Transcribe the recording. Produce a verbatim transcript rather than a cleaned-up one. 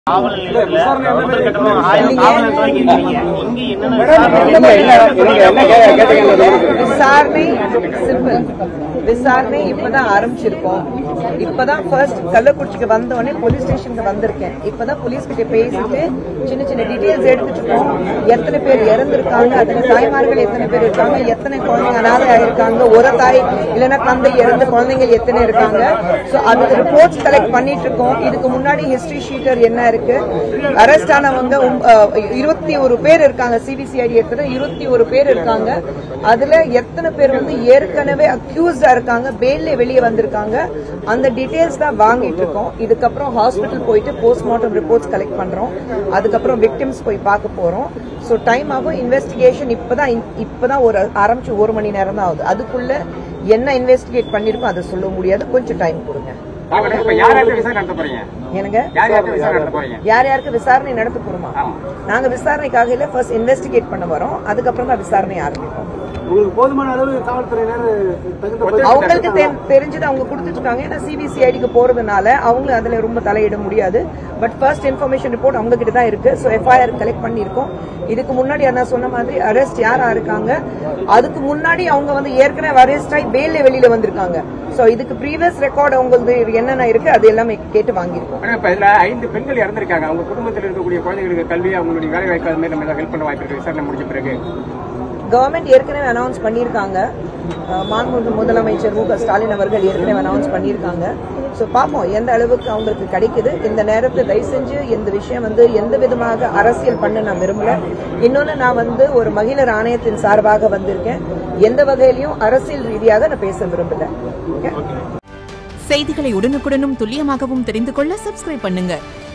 விசாரணை சிம்பிள். விசாரணை இப்பதான் ஆரம்பிச்சிருக்கோம். இப்பதான் ஃபர்ஸ்ட் கள்ளக்குறிச்சிக்கு வந்த உடனே போலீஸ் ஸ்டேஷனுக்கு வந்திருக்கேன். இப்பதான் போலீஸ் கிட்ட பேசிட்டு சின்ன சின்ன டீடைல்ஸ் எடுத்துட்டு இருக்கோம். எத்தனை பேர் இறந்திருக்காங்க, அதுல தாய்மார்கள் எத்தனை பேர் இருக்காங்க, எத்தனை குழந்தைங்க அனாதை ஆயிருக்காங்க, ஒரு தாய் இல்லைன்னா தந்தை இறந்த குழந்தைங்க எத்தனை இருக்காங்க. சோ அதுக்கு ரிப்போர்ட்ஸ் கலெக்ட் பண்ணிட்டு இருக்கோம். இதுக்கு முன்னாடி ஹிஸ்டரி ஷீட்டர் என்ன இருக்கு, அரெஸ்ட் ஆனவங்க இருபத்தி ஒரு பேர் இருக்காங்க. சிபிசிஐடி எடுத்தது இருபத்தி ஒரு பேர் இருக்காங்க. அதுல எத்தனை பேர் வந்து ஏற்கனவே அக்யூஸ்டா இருக்காங்க, பெயில்ல வெளியே வந்திருக்காங்க, அந்த டீடைல்ஸ் தான் வாங்கிட்டு இருக்கோம். இதுக்கப்புறம் ஹாஸ்பிட்டல் போயிட்டு போஸ்ட்மார்ட்டம் ரிப்போர்ட்ஸ் கலெக்ட் பண்றோம். அதுக்கப்புறம் விக்டிம்ஸ் போய் பார்க்க போறோம். சோ டைம் ஆகும். இன்வெஸ்டிகேஷன் இப்பதான் இப்பதான் ஒரு ஆரம்பிச்சு ஒரு மணி நேரம் தான் ஆகுது. அதுக்குள்ள என்ன இன்வெஸ்டிகேட் பண்ணிருக்கோம் அதை சொல்ல முடியாது. கொஞ்சம் டைம் கொடுங்க. யார் யாருக்கு விசாரணை நடத்த போறோமா? நாங்க விசாரணைக்காக இல்ல, ஃபர்ஸ்ட் இன்வெஸ்டிகேட் பண்ண வரோம். அதுக்கப்புறம் தான் விசாரணை ஆரம்பிப்போம். அவங்களுக்கு தெரிஞ்சது அவங்க கொடுத்துட்டு இருக்காங்க. ஏன்னா சிபிசிஐடிக்கு போறதுனால அவங்க அதுல ரொம்ப தலையிட முடியாது. பட் ஃபர்ஸ்ட் இன்ஃபர்மேஷன் ரிப்போர்ட் அவங்க கிட்ட தான் இருக்கு. சோ எஃப்ஐஆர் கலெக்ட் பண்ணிருக்கோம். இதுக்கு முன்னாடி நான் சொன்ன மாதிரி அரெஸ்ட் யாரா இருக்காங்க, அதுக்கு முன்னாடி அவங்க வந்து ஏற்கனவே அரெஸ்ட் ஆகி பெயில்ல வெளியில வந்திருக்காங்க. சோ இதுக்கு ப்ரீவியஸ் ரெக்கார்டு அவங்களுக்கு என்னென்ன இருக்கு அது எல்லாமே கேட்டு வாங்கிருக்கோம். ஐந்து பெண்கள் இறந்திருக்காங்க. அவங்க குடும்பத்தில் இருக்கக்கூடிய குழந்தைகளுக்கு கல்வி, அவங்களுடைய வேலை வாய்ப்பு அது மாதிரி நம்ம ஹெல்ப் பண்ண வாய்ப்பு இருக்கு. விசாரணை முடிஞ்ச பிறகு கவர்மெண்ட் ஏற்கனவே அனௌன்ஸ் பண்ணிருக்காங்க. மாண்புமிகு முதலமைச்சர் மு க ஸ்டாலின் அவர்கள் ஏற்கனவே அனௌன்ஸ் பண்ணிருக்காங்க. சோ பாப்போம் எந்த அளவுக்கு அவங்களுக்கு கிடைக்குது. இந்த நேரத்தை தயவு செஞ்சு இந்த விஷயம் வந்து எந்த விதமாக அரசியல் பண்ண நான் விரும்பல. இன்னொன்னு, நான் வந்து ஒரு மகளிர் ஆணையத்தின் சார்பாக வந்திருக்கேன். எந்த வகையிலையும் அரசியல் ரீதியாக நான் பேச விரும்பல. செய்திகளை உடனுக்குடனும் துல்லியமாகவும் தெரிந்து கொள்ள சப்ஸ்கிரைப் பண்ணுங்க.